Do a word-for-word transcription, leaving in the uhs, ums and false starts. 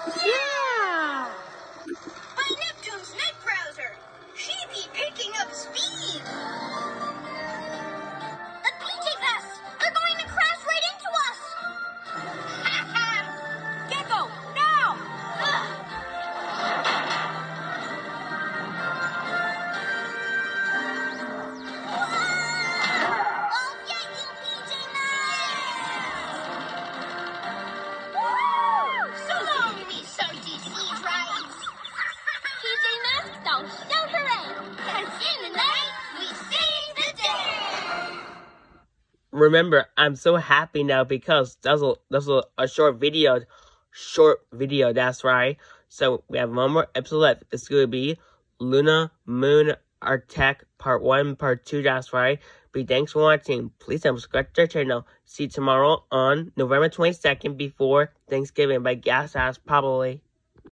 Yeah! By Neptune's net browser, she be picking up speed. The P J vests! They're going to crash right into us! Gecko, now! I'll get you, P J Masks! So long, me salty seas rides! P J Masks don't shout hooray! Cause in the night, we save the day! Remember, I'm so happy now because that's a, that's a, a short video. Short video, that's right. So we have one more episode left. It's going to be Luna, Moon, Arctic, part one, part two, that's right. But thanks for watching. Please subscribe to our channel. See you tomorrow on November twenty-second before Thanksgiving by Gas Ass, probably.